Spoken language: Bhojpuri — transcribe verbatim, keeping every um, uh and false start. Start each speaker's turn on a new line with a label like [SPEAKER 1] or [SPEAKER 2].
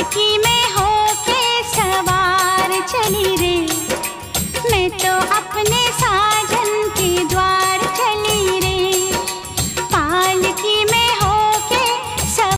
[SPEAKER 1] पालकी में होके सवार चली रे, मैं तो अपने साथ